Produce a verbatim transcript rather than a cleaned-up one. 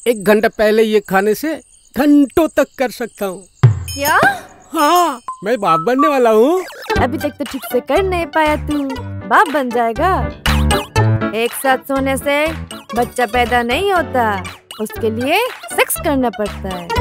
एक घंटा पहले ये खाने से घंटों तक कर सकता हूँ। क्या? हाँ, मैं बाप बनने वाला हूँ। अभी तक तो ठीक से कर नहीं पाया तू, बाप बन जाएगा। एक साथ सोने से बच्चा पैदा नहीं होता, उसके लिए सेक्स करना पड़ता है।